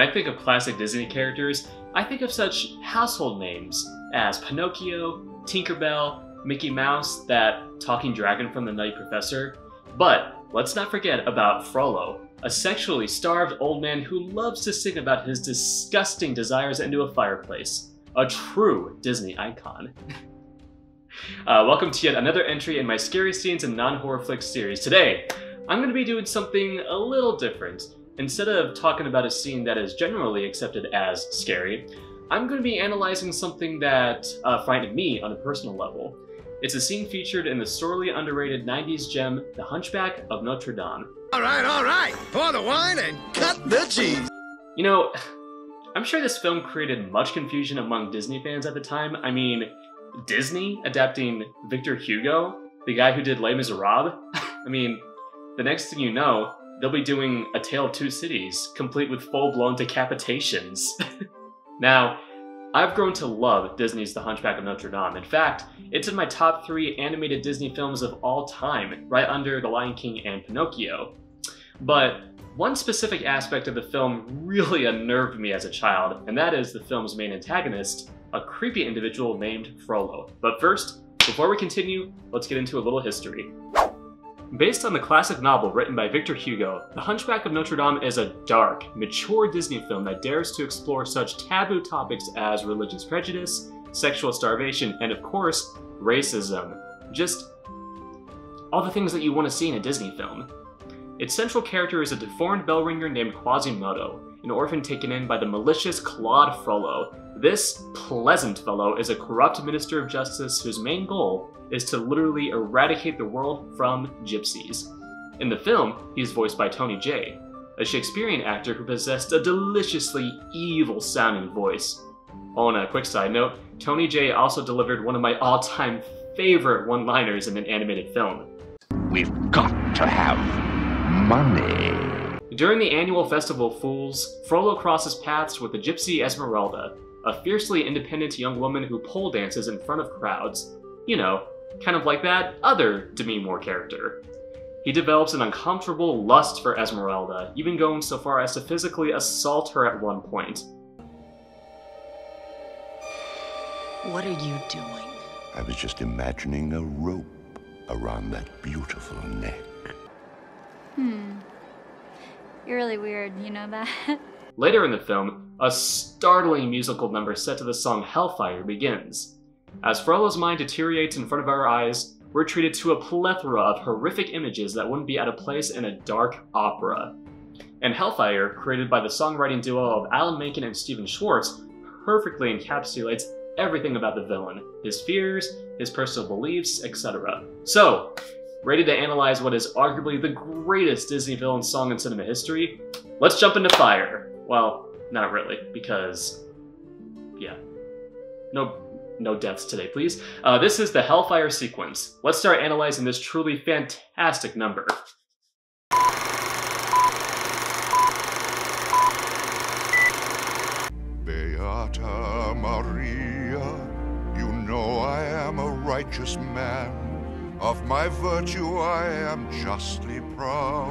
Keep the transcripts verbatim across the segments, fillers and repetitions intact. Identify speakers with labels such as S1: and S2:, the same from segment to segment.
S1: I think of classic Disney characters, I think of such household names as Pinocchio, Tinkerbell, Mickey Mouse, that talking dragon from The Nutty Professor. But let's not forget about Frollo, a sexually starved old man who loves to sing about his disgusting desires into a fireplace. A true Disney icon. uh, welcome to yet another entry in my Scary Scenes in Non-Horror Flicks series. Today, I'm going to be doing something a little different. Instead of talking about a scene that is generally accepted as scary, I'm going to be analyzing something that uh, frightened me on a personal level. It's a scene featured in the sorely underrated nineties gem, The Hunchback of Notre Dame.
S2: Alright, alright, pour the wine and cut the cheese!
S1: You know, I'm sure this film created much confusion among Disney fans at the time. I mean, Disney adapting Victor Hugo, the guy who did Les Miserables? I mean, the next thing you know, they'll be doing A Tale of Two Cities, complete with full-blown decapitations. Now, I've grown to love Disney's The Hunchback of Notre Dame. In fact, it's in my top three animated Disney films of all time, right under The Lion King and Pinocchio. But one specific aspect of the film really unnerved me as a child, and that is the film's main antagonist, a creepy individual named Frollo. But first, before we continue, let's get into a little history. Based on the classic novel written by Victor Hugo, The Hunchback of Notre Dame is a dark, mature Disney film that dares to explore such taboo topics as religious prejudice, sexual starvation, and of course, racism. Just all the things that you want to see in a Disney film. Its central character is a deformed bell ringer named Quasimodo, an orphan taken in by the malicious Claude Frollo. This pleasant fellow is a corrupt minister of justice whose main goal is to literally eradicate the world from gypsies. In the film, he is voiced by Tony Jay, a Shakespearean actor who possessed a deliciously evil-sounding voice. Oh, and a quick side note, Tony Jay also delivered one of my all-time favorite one-liners in an animated film.
S3: We've got to have money.
S1: During the annual Festival of Fools, Frollo crosses paths with the gypsy Esmeralda, a fiercely independent young woman who pole dances in front of crowds. You know, kind of like that other Demi Moore character. He develops an uncomfortable lust for Esmeralda, even going so far as to physically assault her at one point.
S4: What are you doing?
S3: I was just imagining a rope around that beautiful neck.
S5: Hmm. You're really weird, you know that?
S1: Later in the film, a startling musical number set to the song Hellfire begins. As Frollo's mind deteriorates in front of our eyes, we're treated to a plethora of horrific images that wouldn't be out of place in a dark opera. And Hellfire, created by the songwriting duo of Alan Menken and Stephen Schwartz, perfectly encapsulates everything about the villain, his fears, his personal beliefs, et cetera. So, ready to analyze what is arguably the greatest Disney villain song in cinema history? Let's jump into fire. Well, not really, because, yeah, no, no deaths today, please. Uh, this is the Hellfire sequence. Let's start analyzing this truly fantastic number.
S3: Beata Maria, you know I am a righteous man. Of my virtue I am justly proud.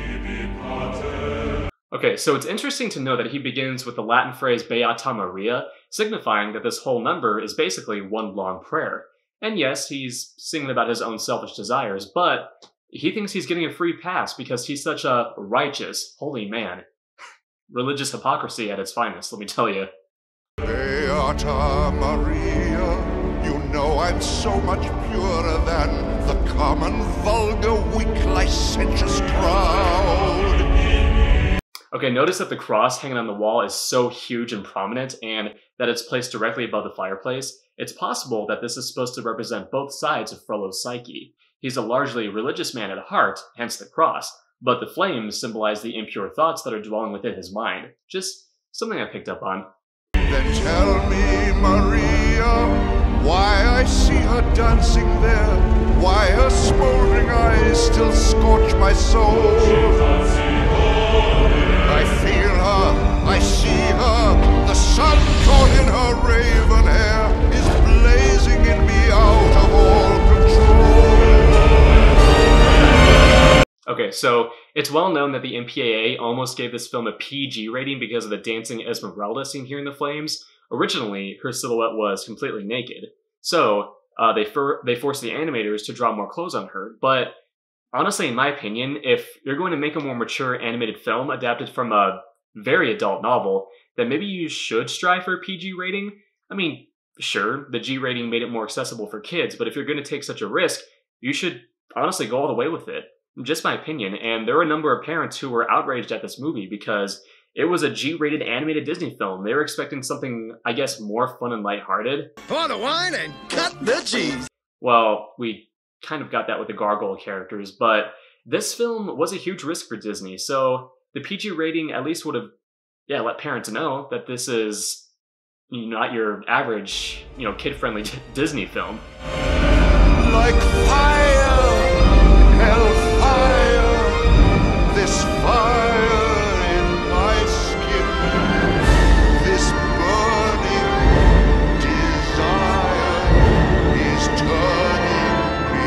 S1: Okay, so it's interesting to know that he begins with the Latin phrase Beata Maria, signifying that this whole number is basically one long prayer. And yes, he's singing about his own selfish desires, but he thinks he's getting a free pass because he's such a righteous, holy man. Religious hypocrisy at its finest, let me tell you.
S3: Beata Maria, you know I'm so much purer than the common, vulgar, weak, licentious crowd.
S1: Okay, notice that the cross hanging on the wall is so huge and prominent, and that it's placed directly above the fireplace. It's possible that this is supposed to represent both sides of Frollo's psyche. He's a largely religious man at heart, hence the cross, but the flames symbolize the impure thoughts that are dwelling within his mind. Just something I picked up on.
S3: Then tell me, Maria, why I see her dancing there, why her smoldering eyes still scorch my soul. I feel her, I see her, the sun caught in her raven hair is blazing in me out of all control.
S1: Okay, so it's well known that the M P A A almost gave this film a P G rating because of the dancing Esmeralda scene here in The Flames. Originally, her silhouette was completely naked. So, uh, they, for they forced the animators to draw more clothes on her, but honestly, in my opinion, if you're going to make a more mature animated film adapted from a very adult novel, then maybe you should strive for a P G rating. I mean, sure, the G rating made it more accessible for kids, but if you're going to take such a risk, you should honestly go all the way with it. Just my opinion, and there were a number of parents who were outraged at this movie because it was a G-rated animated Disney film. They were expecting something, I guess, more fun and lighthearted.
S2: Pour the wine and cut the cheese.
S1: Well, we kind of got that with the gargoyle characters, but this film was a huge risk for Disney, so the P G rating at least would have, yeah, let parents know that this is not your average, you know, kid-friendly Disney film.
S3: Like fire, hellfire, this fire in my skin, this burning desire is turning me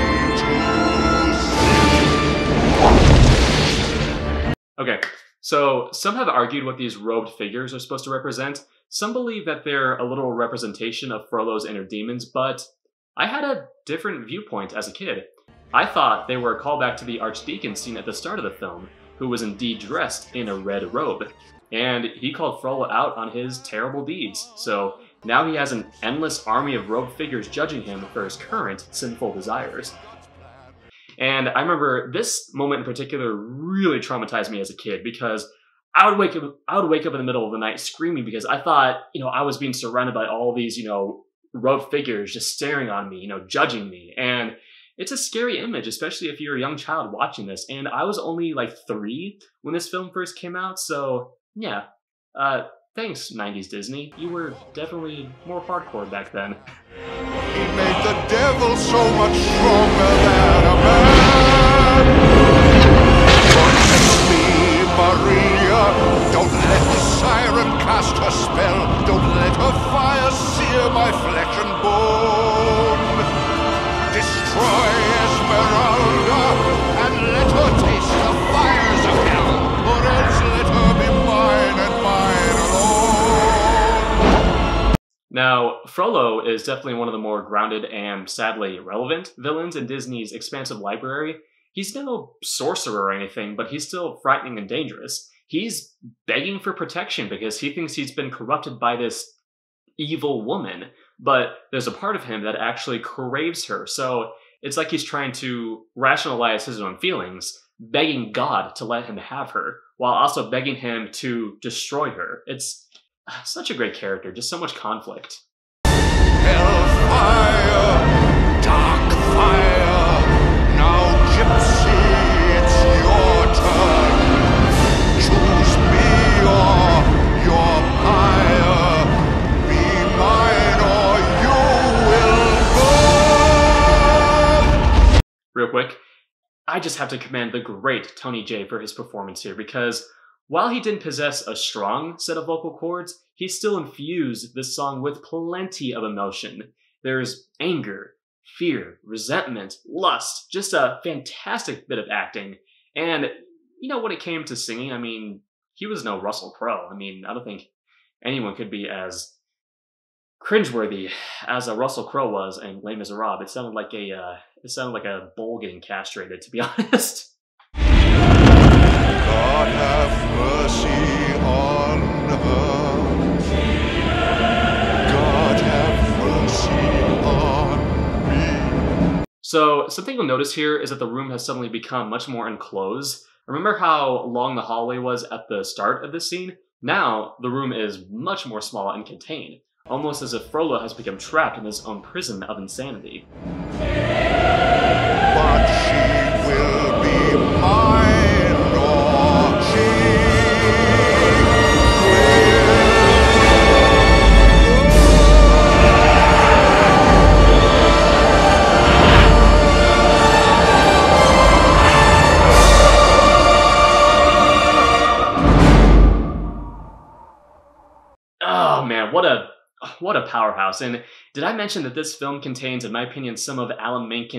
S3: to sin.
S1: Okay, so some have argued what these robed figures are supposed to represent. Some believe that they're a literal representation of Frollo's inner demons, but I had a different viewpoint as a kid. I thought they were a callback to the Archdeacon scene at the start of the film, who was indeed dressed in a red robe. And he called Frollo out on his terrible deeds, so now he has an endless army of robed figures judging him for his current sinful desires. And I remember this moment in particular really traumatized me as a kid because I would wake up, I would wake up in the middle of the night screaming because I thought, you know, I was being surrounded by all these, you know, robed figures just staring on me, you know, judging me. And it's a scary image, especially if you're a young child watching this. And I was only like three when this film first came out. So yeah, uh, thanks nineties Disney. You were definitely more hardcore back then.
S3: He made the devil so much stronger than a man. Protect me, Maria. Don't let the siren cast her spell. Don't let her fire sear my flesh and bone. Destroy Esmeralda and let her taste the fires of hell, or else let her be mine and mine alone.
S1: Now, Frollo is definitely one of the more grounded and sadly relevant villains in Disney's expansive library. He's no sorcerer or anything, but he's still frightening and dangerous. He's begging for protection because he thinks he's been corrupted by this evil woman, but there's a part of him that actually craves her, so it's like he's trying to rationalize his own feelings, begging God to let him have her, while also begging him to destroy her. It's such a great character, just so much conflict.
S3: Hellfire, dark fire, now Gypsy, it's your turn. Choose me or your pyre, be mine or you will burn.
S1: Real quick, I just have to commend the great Tony Jay for his performance here, because while he didn't possess a strong set of vocal cords, he still infused this song with plenty of emotion. There's anger, fear, resentment, lust, just a fantastic bit of acting. And, you know, when it came to singing, I mean, he was no Russell Crowe. I mean, I don't think anyone could be as cringeworthy as a Russell Crowe was in Les Miserables. It sounded like a, uh, it sounded like a bull getting castrated, to be honest.
S3: God have mercy on her. God have mercy on me.
S1: So something you'll notice here is that the room has suddenly become much more enclosed. Remember how long the hallway was at the start of this scene? Now the room is much more small and contained, almost as if Frollo has become trapped in his own prison of insanity.
S3: But she will be mine.
S1: Oh man, what a what a powerhouse. And did I mention that this film contains, in my opinion, some of Alan Menken's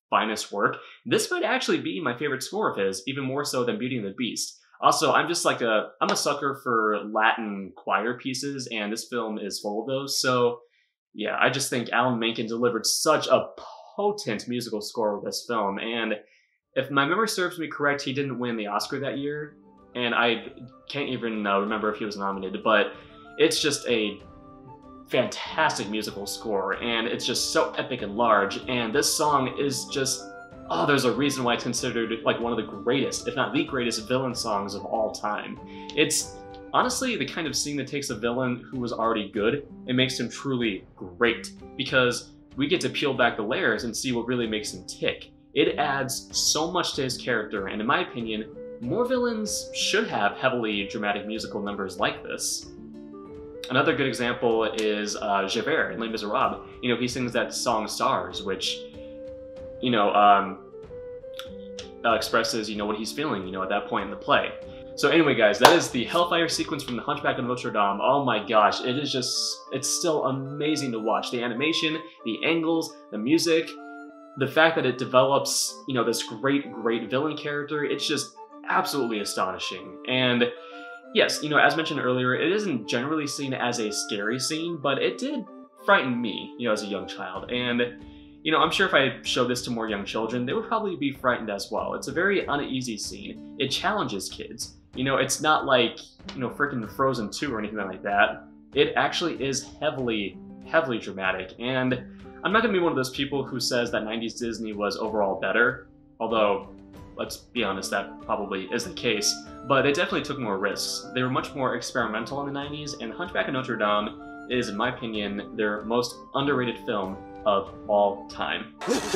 S1: finest work. This might actually be my favorite score of his, even more so than Beauty and the Beast. Also, I'm just like a, I'm a sucker for Latin choir pieces, and this film is full of those. So, yeah, I just think Alan Menken delivered such a potent musical score with this film. And if my memory serves me correct, he didn't win the Oscar that year. And I can't even uh, remember if he was nominated, but it's just a fantastic musical score, and it's just so epic and large. And this song is just, oh, there's a reason why it's considered like one of the greatest, if not the greatest, villain songs of all time. It's honestly the kind of scene that takes a villain who was already good and makes him truly great, because we get to peel back the layers and see what really makes him tick. It adds so much to his character, and in my opinion, more villains should have heavily dramatic musical numbers like this. Another good example is uh, Javert in Les Miserables. You know, he sings that song Stars, which, you know, um, uh, expresses, you know, what he's feeling, you know, at that point in the play. So anyway, guys, that is the Hellfire sequence from The Hunchback of Notre Dame. Oh my gosh, it is just, it's still amazing to watch. The animation, the angles, the music, the fact that it develops, you know, this great, great villain character, it's just absolutely astonishing. And yes, you know, as mentioned earlier, it isn't generally seen as a scary scene, but it did frighten me, you know, as a young child. And, you know, I'm sure if I showed this to more young children, they would probably be frightened as well. It's a very uneasy scene. It challenges kids. You know, it's not like, you know, freaking Frozen two or anything like that. It actually is heavily, heavily dramatic. And I'm not going to be one of those people who says that nineties Disney was overall better, although, let's be honest, that probably is the case. But they definitely took more risks. They were much more experimental in the nineties, and Hunchback of Notre Dame is, in my opinion, their most underrated film of all time.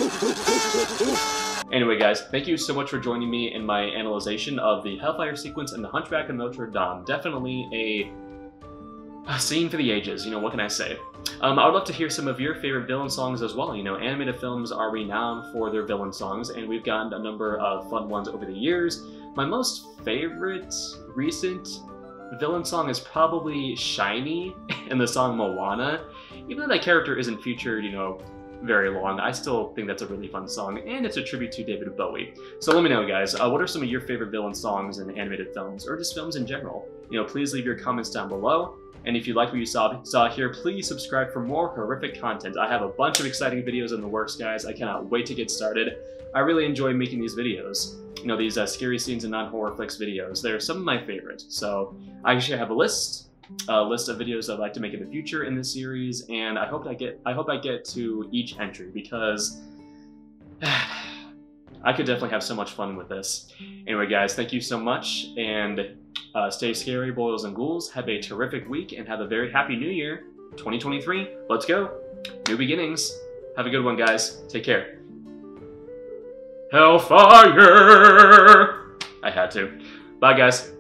S1: Anyway, guys, thank you so much for joining me in my analyzation of the Hellfire sequence and the Hunchback of Notre Dame. Definitely a, a scene for the ages, you know, what can I say? Um, I would love to hear some of your favorite villain songs as well. You know, animated films are renowned for their villain songs, and we've gotten a number of fun ones over the years. My most favorite recent villain song is probably Shiny in the song Moana. Even though that character isn't featured, you know, very long, I still think that's a really fun song, and it's a tribute to David Bowie. So let me know, guys, uh, what are some of your favorite villain songs in animated films, or just films in general? You know, please leave your comments down below. And if you like what you saw, saw here, please subscribe for more horrific content. I have a bunch of exciting videos in the works, guys. I cannot wait to get started. I really enjoy making these videos. You know, these uh, scary scenes and non-horror flicks videos. They're some of my favorites. So I actually have a list, a list of videos I'd like to make in the future in this series, and I hope I get, I hope I get to each entry, because I could definitely have so much fun with this. Anyway, guys, thank you so much, and Uh, stay scary, boils and ghouls. Have a terrific week, and have a very happy new year, twenty twenty-three. Let's go. New beginnings. Have a good one, guys. Take care. Hellfire! I had to. Bye, guys.